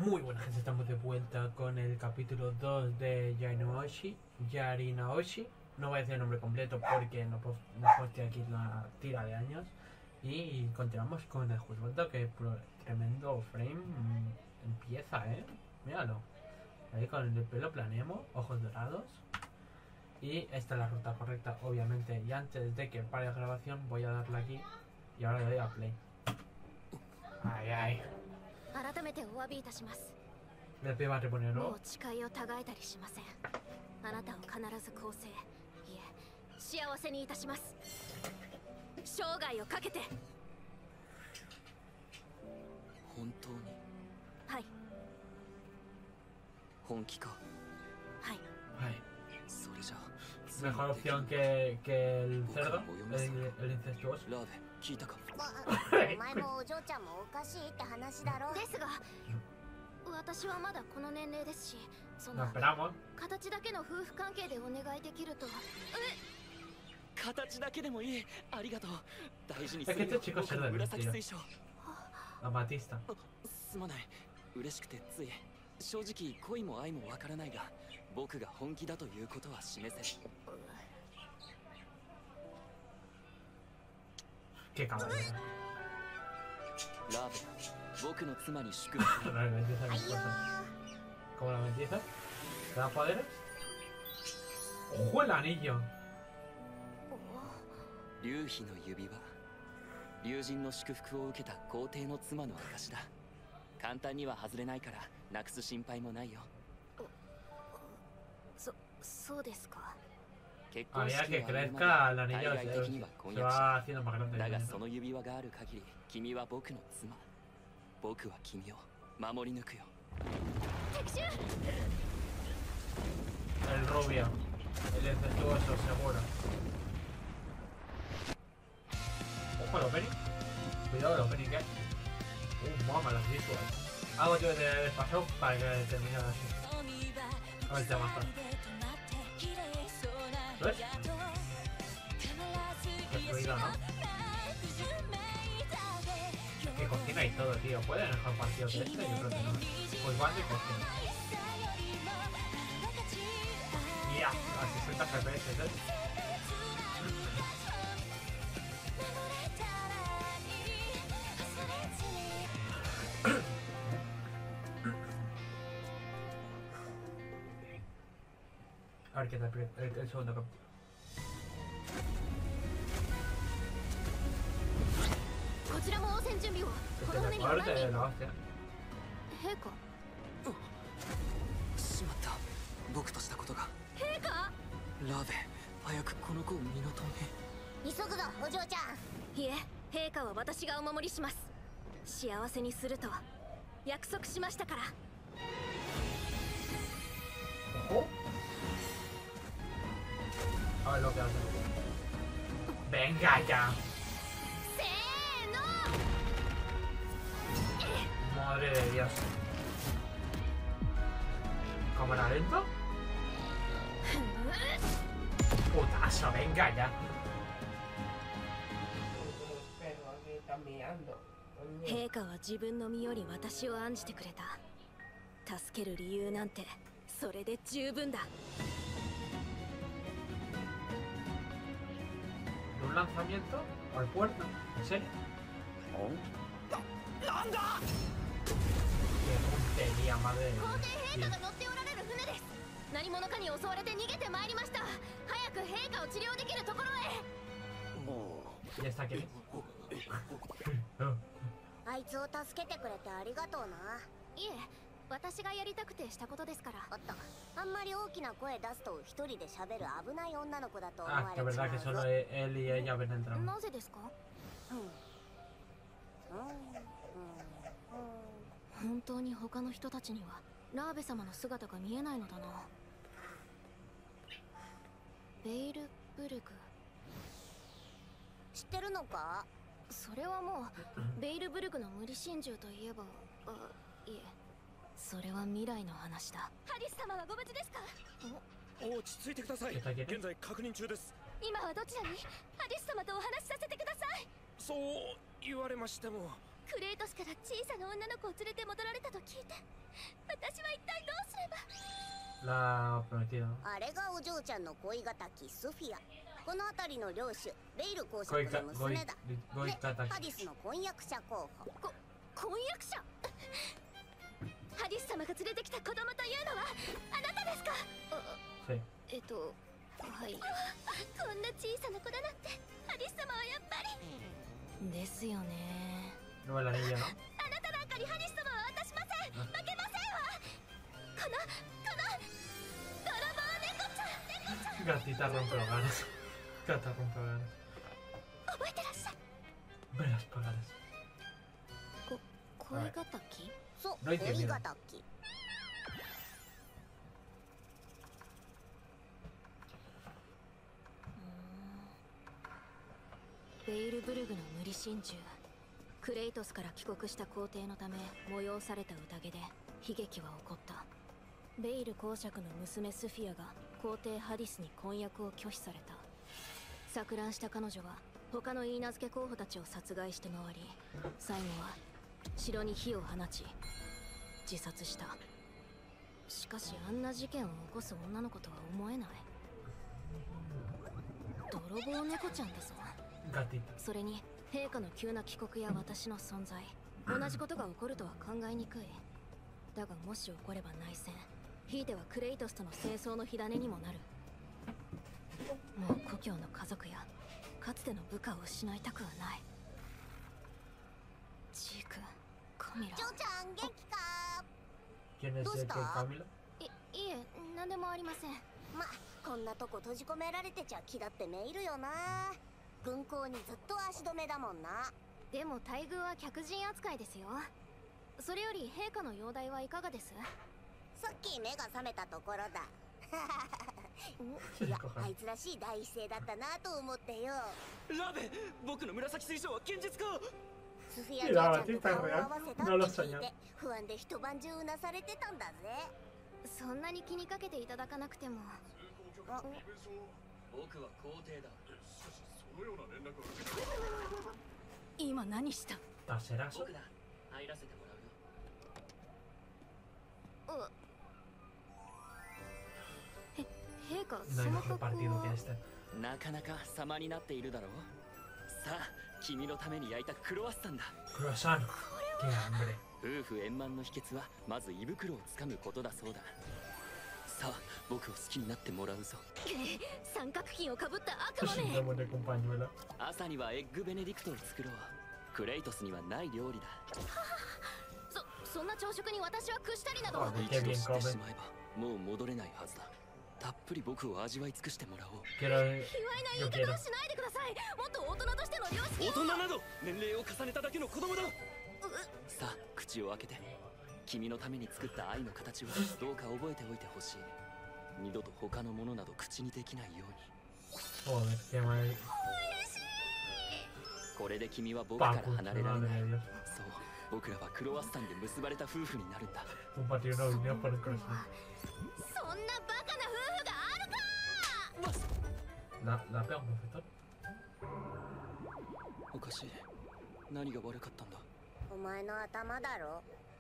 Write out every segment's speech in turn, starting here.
Muy buenas gente, estamos de vuelta con el capítulo 2 de Yarinaoshi. No voy a decir el nombre completo porque no posté aquí la tira de años. Y continuamos con el juego, que tremendo frame empieza, míralo. Ahí con el pelo planeemos, ojos dorados. Y esta es la ruta correcta, obviamente. Y antes de que pare la grabación voy a darle aquí. Y ahora le doy a play. Ay, ay. Le pido matrimonio, ¿no? Mejor opción que el cerdo, el incestuoso. No esperamos. Es que este chico se debe, tío. Amatista. 正直恋も愛もわからないが僕が本気だということは示せる。 Qué cabrón. ラーベ、僕の妻に祝福。 ¿Cómo la mentira? ¿Te da poderes? ¡Ojo el anillo! 龍妃の指輪。龍神の祝福を受けた皇帝の妻の証だ。簡単には外れないからなくす心配もないよ。そうですか。 Había que crezca el anillo, se va haciendo más grande. だがその指輪がある限り君は僕の妻。僕は君を守り抜くよ。 El rubio, el incestuoso, seguro. Ojo al opening. Cuidado el opening, ¿eh? Mamá, las visuals. Algo que debe haber pasado para que terminara así. A ver, te mata. ¿Ves? Qué fluido, ¿no? Que cocina y todo, tío. ¿Puede mejor partido que este? Yo creo que no. Pues van de cocina. Ya, a 60 FPS, ¿eh? A ver qué tal el segundo capítulo. Este es el fuerte de la hostia. しまった。僕としたことが。陛下。ラーベ、早くこの子を身の止め。急ぐぞ、お嬢ちゃん。いえ、陛下は私がお守りします。幸せにすると約束しましたから。 Ojo. A ver lo que hace. Venga ya. Madre de Dios. ¿Cámara lento? Putazo, venga ya. Pero aquí está mirando. 陛下は自分の身より私を案じてくれた。助ける理由なんてそれで十分だ。 ¿De un lanzamiento al puerto? ¿En serio? ¡Anda! ¡Qué puntería, madre! ¿Ya está aquí? あいつを助けてくれてありがとうな。いえ、私がやりたくてしたことですから。おっと、あんまり大きな声出すと一人で喋る危ない女の子だと思われちゃう。 Ah, que verdad que solo él y ella ven entrando. なぜですか？本当に他の人たちにはラーベ様の姿が見えないのだな。ベイルブルグ。知ってるのか？それはもうベイルブルグの無理心中といえば、いえ、それは未来の話だ。ハリス様はご無事ですか？ 落ち着いてください。現在確認中です。 今はどちらに？ハリス様とお話しさせてください。 そう言われましても。 クレイトスから小さな女の子を連れて戻られたと聞いて、 La prometida. あれがお嬢ちゃんの恋敵スフィア。この辺りの領主ベイル公爵の娘だ。ハディスの婚約者候補。婚約者？ハディス様が連れてきた子供というのはあなたですか？はい。こんな小さな子だなんてハディス様はやっぱりですよね。 No la niña, ¿no? あなたなんかにハディス様は渡しません。負けませんわ。この泥棒猫ちゃん。 Gatita rompehogares. Gata rompehogares. 覚えてらっしゃい。 Velas pagadas. 恋敵？そう、恋敵。ベイルブルグの無理心中。クレイトスから帰国した皇帝のため催された宴で悲劇は起こった。ベイル公爵の娘スフィアが皇帝ハディスに婚約を拒否された。錯乱した彼女は他の許嫁候補たちを殺害して回り、最後は城に火を放ち自殺した。しかしあんな事件を起こす女の子とは思えない。泥棒猫ちゃんだぞ。それに陛下の急な帰国や私の存在、同じことが起こるとは考えにくい。だがもし起これば内戦、ひいてはクレイトスとの戦争の火種にもなる。もう故郷の家族やかつての部下を失いたくはない。ジーク、カミラ。ジョーちゃん元気か？どうした？いえ、何でもありません。ま、こんなとこ閉じ込められてちゃ気だってめいるよな。軍港にずっと足止めだもんな。でも待遇は客人扱いですよ。それより陛下の容体はいかがです？さっき目が覚めたところだ。いや、あいつらしい第一声だったなと思ってよ。ラベ、僕の紫水晶は堅実か？スフィアちゃんと顔を合わせたって聞いて不安で一晩中うなされてたんだぜ。そんなに気にかけていただかなくても。僕は皇帝だ。今何した？僕だ。入らせてもらうよ。陛下、その格好はなかなか様になっているだろう。さあ、君のために焼いたクロワッサンだ。 クロワッサン。 夫婦円満の秘訣はまず胃袋をつかむことだそうだ。さあ、僕を好きになってもらうぞ。 三角巾をかぶった悪魔め。 朝にはエッグベネディクトを作ろう。クレイトスにはない料理だ。 そんな朝食に私は屈したりなど。 一度知ってしまえばもう戻れないはずだ。たっぷり僕を味わい尽くしてもらおう。 卑猥な言い方をしないでください。もっと大人としての良識を。 大人など年齢を重ねただけの子供だ。さあ、口を開けて。君のために作った愛の形をどうか覚えておいてほしい。二度と他のものなど口にできないように。これで君は僕から離れられない。そう、僕らはクロワッサンで結ばれた夫婦になるんだ。 そんなバカな夫婦があるか！ おかしい。何が悪かったんだ？ お前の頭だろ。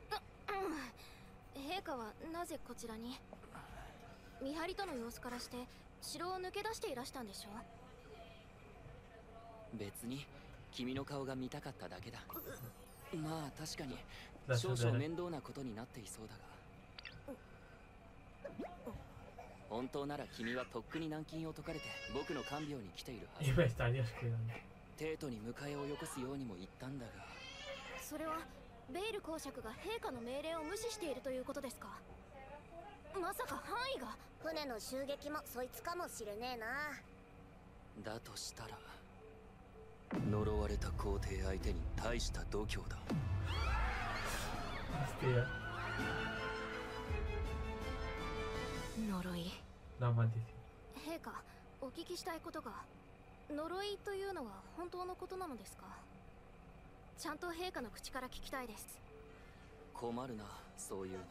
陛下はなぜこちらに？見張りとの様子からして城を抜け出していらしたんでしょ？ 別に君の顔が見たかっただけだ。まあ確かに少々面倒なことになっていそうだが、本当なら君はとっくに軟禁を解かれて僕の看病に来ているはず。帝都に迎えをよこすようにも言ったんだが。 それはベイル公爵が陛下の命令を無視しているということですか？まさか範囲が。船の襲撃もそいつかもしれねえな。 だとしたら呪われた皇帝相手に大した度胸だ。 呪い。陛下、お聞きしたいことが。呪いというのは本当のことなのですか？ちゃんと陛下の口から聞きたいです。 困るな、そういうの。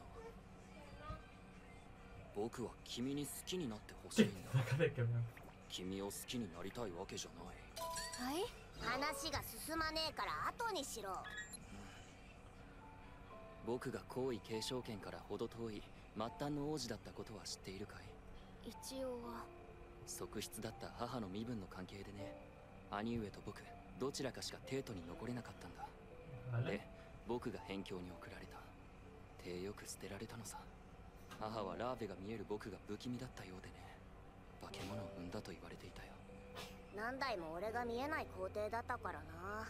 僕は君に好きになってほしいんだ。君を好きになりたいわけじゃない。 はい？話が進まねえから後にしろ。 僕が皇位継承権から程遠い末端の王子だったことは知っているかい？ 一応は。 側室だった母の身分の関係でね、兄上と僕どちらかしか帝都に残れなかったんだ。で、僕が辺境に送られた。手よく捨てられたのさ。母はラーベが見える僕が不気味だったようでね、化け物を産んだと言われていたよ。 何代も俺が見えない皇帝だったからな。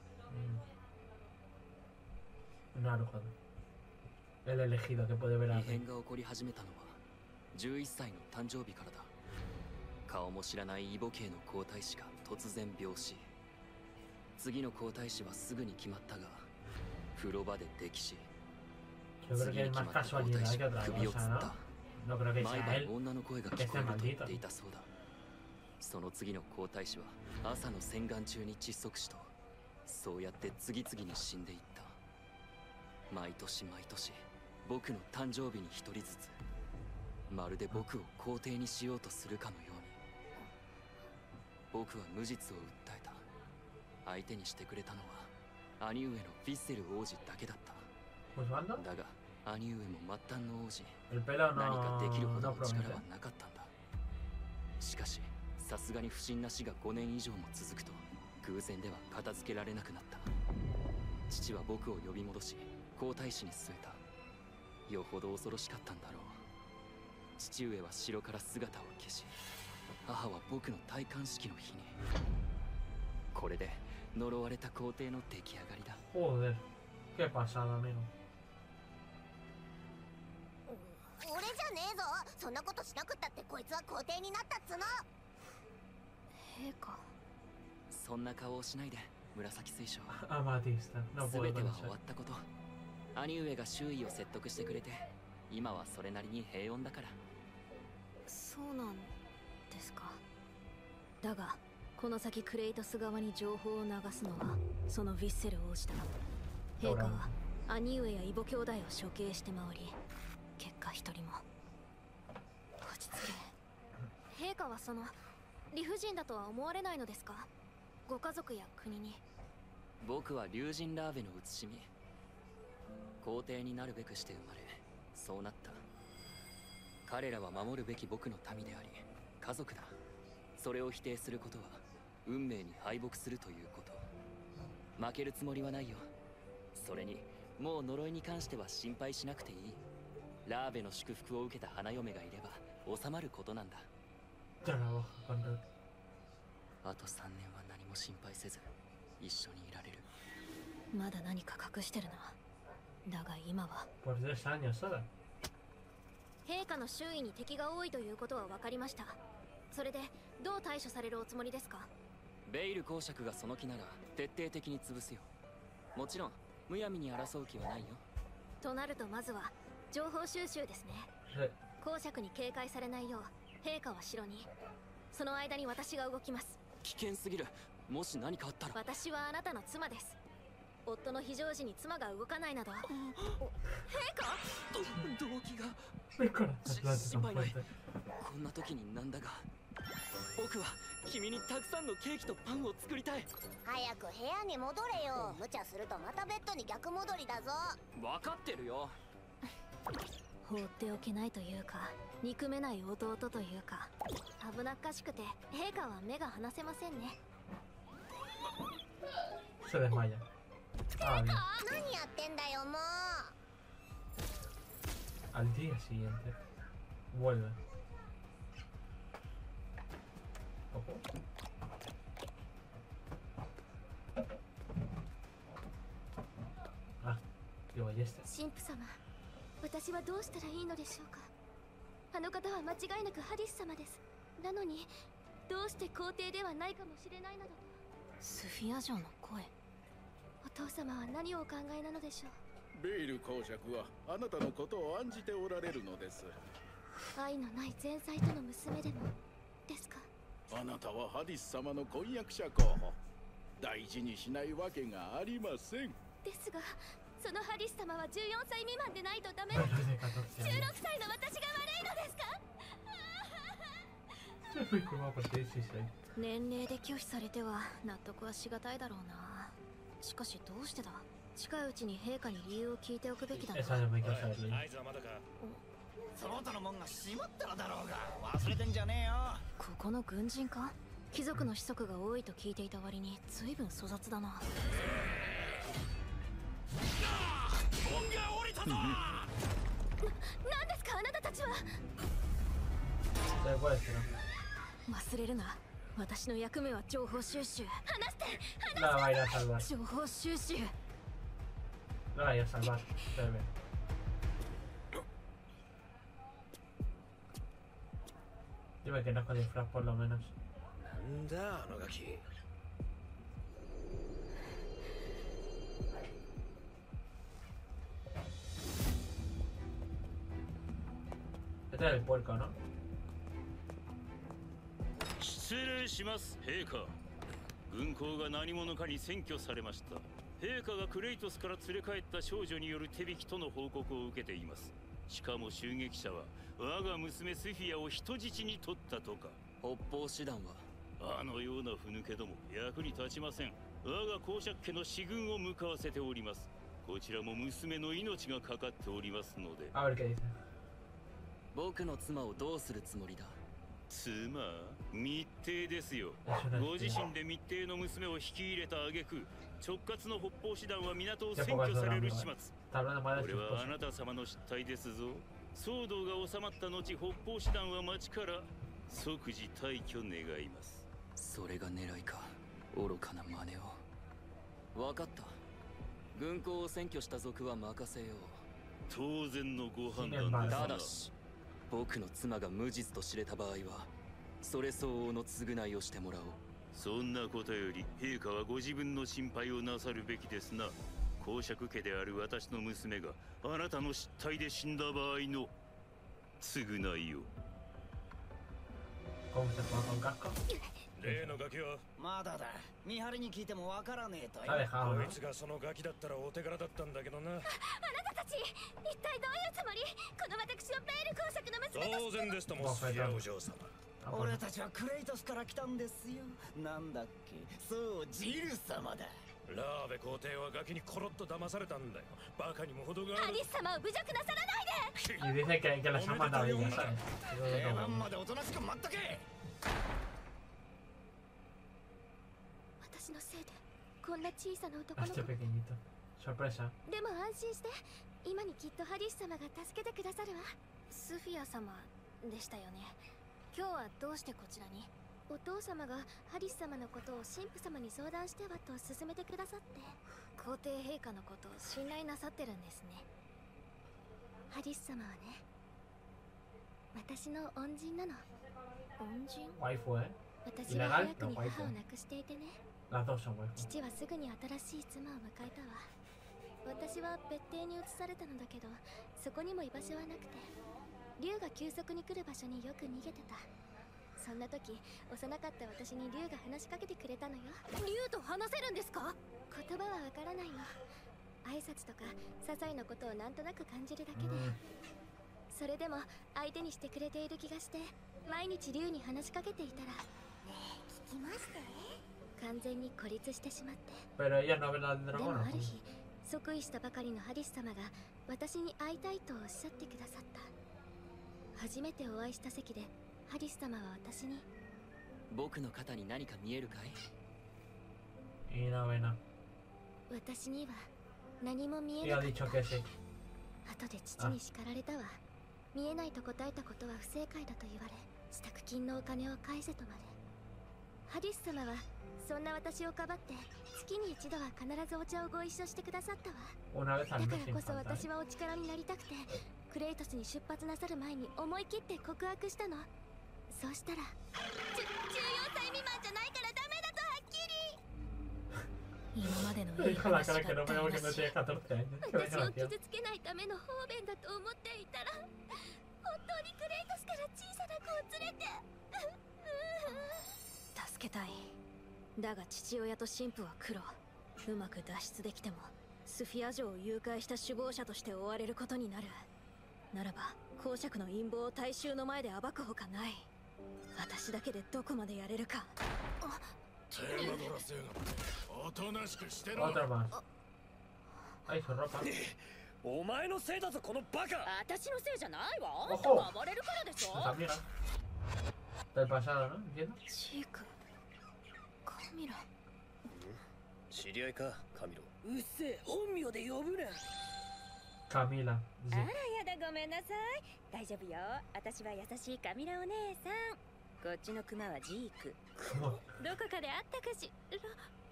なるほど。El elegido que puede ver a 異変が起こり始めたのは11歳の誕生日からだ。顔も知らない異母系の皇太子が突然病死。次の皇太子はすぐに決まったが、風呂場で溺死。 Yo creo que es más casualidad que otra cosa, ¿no? No creo que sea él 女の声が que 聞こ esté えると言っ maldito. ていたそうだ。その次の皇太子は朝の洗顔中に窒息死と、そうやって次々に死んでいった。毎年毎年僕の誕生日に一人ずつ、まるで僕を皇帝にしようとするかのように。僕は無実を訴えた。相手にしてくれたのは兄上のフィッセル王子だけだった。 Pues banda. だが兄上も末端の王子、 El pelo 何か no, できるほど no の力 promete. はなかったんだ。しかしさすがに不審な死が5年以上も続くと、偶然では片付けられなくなった。父は僕を呼び戻し皇太子に据えた。よほど恐ろしかったんだろう。父上は城から姿を消し、母は僕の戴冠式の日に。これで呪われた皇帝の出来上がりだ。 Joder. Qué pasada, amigo. 俺じゃねえぞ。そんなことしなくったってこいつは皇帝になったっつの。陛下。 そんな顔をしないで、紫水晶。 Amatista. No 全 puedo ては pensar. 終わったこと。兄上が周囲を説得してくれて、今はそれなりに平穏だから。 そうなんですか。だがこの先クレイトス側に情報を流すのはそのヴィッセル王子だ。陛下は兄上や異母兄弟を処刑して回り、結果一人も。落ち着け。陛下はその理不尽だとは思われないのですか？ご家族や国に。 僕は竜神ラーベの写しみ。皇帝になるべくして生まれ、そうなった。彼らは守るべき僕の民であり家族だ。それを否定することは運命に敗北するということ。負けるつもりはないよ。それにもう呪いに関しては心配しなくていい。ラーベの祝福を受けた花嫁がいれば収まることなんだ。あと3年は何も心配せず一緒にいられる。 まだ何か隠してるな。だが今は Por 3 años solo. 陛下の周囲に敵が多いということは分かりました。それでどう対処されるおつもりですか？ ベイル公爵がその気なら徹底的に潰すよ。もちろんむやみに争う気はないよ。 となるとまずは情報収集ですね。公爵に警戒されないよう陛下は城に。その間に私が動きます。 危険すぎる。もし何かあったら。 私はあなたの妻です。夫の非常時に妻が動かないなど。陛下？ 動機が Corazonazo 心 tan 配ない。 fuerte. こんな時になんだが、僕は君にたくさんのケーキとパンを作りたい。 早く部屋に戻れよ。無茶するとまたベッドに逆戻りだぞ。 分かってるよ。 放っておけないというか憎めない弟というか、危なっかしくて陛下は目が離せませんね。 Se desmaya. Ah, bien. 何やってんだよもう。 Al día siguiente. Vuelve. Ojo. Ah, digo, ya está. 神父様、私はどうしたらいいのでしょうか。あの方は間違いなくハリス様です。なのにどうして皇帝ではないかもしれないなどと。スフィア城の声。お父様は何をお考えなのでしょう。 ベイル公爵はあなたのことを案じておられるのです。 愛のない前妻との娘でもですか？ あなたはハリス様の婚約者候補。大事にしないわけがありません。 ですが、そのハリス様は14歳未満でないとダメ。 Pero 16 de 14 años. 歳の私が悪いのですか？ Se fue como a partir de 16. 年齢で拒否されては納得はしがたいだろうな。しかしどうしてだ？ 近いうちに陛下に理由を聞いておくべきだな。 Esa no me quiero saber. その他の門が閉まったらだろうが忘れてんじゃねえよ。 ここの軍人か？貴族の子息が多いと聞いていた割に随分粗雑だな。 門が降りたぞ。 何ですかあなたたちは。忘れるな。私の役目は情報収集。話して。 La va a ir a salvar. 情報収集。 La va a ir a salvar. Dime que no es con disfraz por lo menos. なんだあのガキ。 Este es el puerco, ¿no? 失礼します、陛下。軍港が何者かに占拠されました。陛下がクレイトスから連れ帰った少女による手引きとの報告を受けています。しかも襲撃者は我が娘スフィアを人質に取ったとか。 北方師団はあのようなふぬけども役に立ちません。我が公爵家の死軍を向かわせております。こちらも娘の命がかかっておりますので。 A ver qué dice. 僕の妻をどうするつもりだ？ 妻？密偵ですよ。ご自身で密偵の娘を引き入れた挙句、直轄の北方師団は港を占拠される始末。これはあなた様の失態ですぞ。騒動が収まった後、北方師団は町から即時退去願います。 それが狙いか。愚かな真似を。分かった。軍港を占拠した族は任せよう。 当然のご判断です。 ただし僕の妻が無実と知れた場合はそれ相応の償いをしてもらおう。 そんなことより陛下はご自分の心配をなさるべきですな。公爵家である私の娘があなたの失態で死んだ場合の償いを。 例のガキはまだだ。見張りに聞いてもわからねえとよ。こいつがそのガキだったらお手柄だったんだけどな。 あなたたち一体どういうつもり？この私をベール公爵の娘と当然ですともスフィアお嬢様。俺たちはクレイトスから来たんですよ。なんだっけ、そうジル様だ。ラーベ皇帝はガキにコロッと騙されたんだよ。バカにも程がある。 ハリス様を侮辱なさらないで。 Y dice que las han mandado ellas, ¿sabes? 定番までおとなしく待っとけ。 私のせいでこんな小さな男の子。 Este pequeñito. Sorpresa. でも安心して、今にきっとハリス様が助けてくださるわ。スフィア様でしたよね。今日はどうしてこちらに？お父様がハリス様のことを神父様に相談してはと勧めてくださって、皇帝陛下のことを信頼なさってるんですね。ハリス様はね、私の恩人なの。恩人？ Waifu, ¿eh? 私は早くに母を亡くしていてね。 Las dos son waifu. 父はすぐに新しい妻を迎えたわ。私は別邸に移されたのだけど、そこにも居場所はなくて、竜が急速に来る場所によく逃げてた。そんな時、幼かった私に竜が話しかけてくれたのよ。竜と話せるんですか？言葉はわからないよ。挨拶とか些細なことをなんとなく感じるだけで、それでも相手にしてくれている気がして、毎日竜に話しかけていたら、ねえ聞きまして、完全に孤立してしまって。 Pero ella no ve la del で dragón. もある日、即位したばかりのハリス様が私に会いたいとおっしゃってくださった。初めてお会いした席でハリス様は私に、 僕の肩に何か見えるかい？ Y no ve nada. 私には何も見え Y な ha かっ dicho た。 que sí. 後で父に叱られたわ。見えないと答えたことは不正解だと言われ、支度金のお金を返せとまで。ハリス様はそんな私をかばって月に一度は必ずお茶をご一緒してくださったわ。 Una vez だ al か mes らこ sin そ falta. 私はお力になりたくて、クレイトスに出発なさる前に思い切って告白したの。そうしたら、14歳未満じゃないからダメだとはっきり。今までのいい Con la 話 cara que no が veo 台 que no 無し。 tiene 14 años. Qué 私を desgracia. 傷つけないための方便だと思っていたら、本当にクレイトスから小さな子を連れて助けたい。だが父親と神父は苦労。うまく脱出できてもスフィア城を誘拐した首謀者として追われることになる。ならば公爵の陰謀を大衆の前で暴くほかない。私だけでどこまでやれるか。 テーマドラス映画っておとなしくしてろ。 Otra más. Ay, su ropa. お前のせいだぞこのバカ。 私のせいじゃないわ。あんたが暴れるからでしょ。 Sus amigas. Del pasado, ¿no? ¿Entiendo? ジーク、カミラ。 知り合いか、カミロ。 うっせえ、本名で呼ぶな。 Camila. あらやだ、ごめんなさい。大丈夫よ。私は優しいカミラお姉さん。こっちのクマはジーク。どこかで会ったかしら。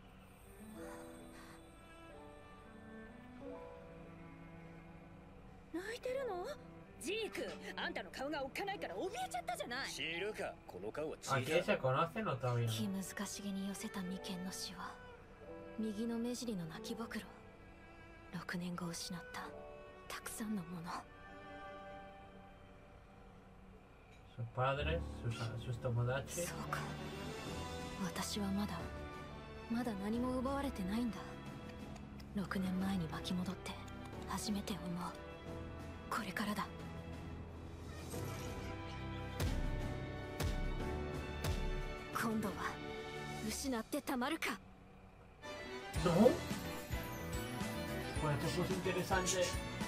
泣いてるの？ジーク、あんたの顔がおっかないから怯えちゃったじゃない。 知るか、この顔は小さい。 ¿Aquí se conocen o todavía no? 気難しげに寄せた眉間のシワ、右の目尻の泣きぼくろ、6年後失ったたくさんのもの。 Sus padres, sus tomodachi. そうか、私はまだ何も奪われてないんだ。6年前に巻き戻って初めて思う。これからだ。今度は失ってたまるか。 ¿No? Pues esto es interesante.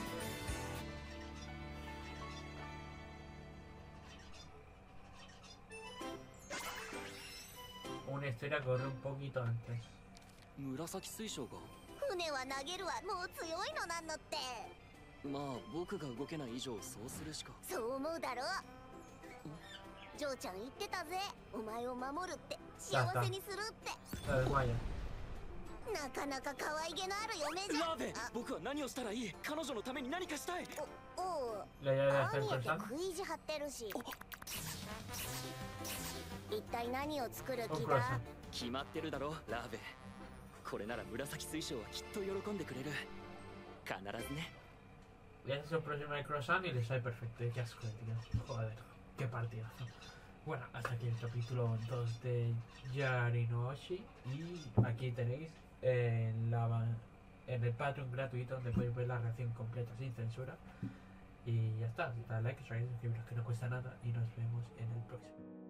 Una historia corre un poquito antes. 紫水晶が。 船は投げるわ、もう強いのなんのって。 まあ僕が動けない以上そうするしか。 そう思うだろ。ジョーちゃん言ってたぜ、お前を守るって、幸せにするって。なかなか可愛げのある嫁じゃん。 ラーベ、僕は何をしたらいい？彼女のために何かしたい。 おお、 Le ya ああ見えて食い意地張ってるし。一体何を作る気だ？ 決まってるだろ、ラーベ。これなら紫水晶はきっと喜んでくれる。必ずね。 Ya es su próximo de croissant y le sale perfecto. Qué asco, tío. Joder, qué partidazo. Bueno, hasta aquí el capítulo 2 de Yari no Oshi. Y aquí tenéis en el Patreon gratuito donde podéis ver la reacción completa sin censura. Y ya está. Dale like, suscribiros que no cuesta nada. Y nos vemos en el próximo.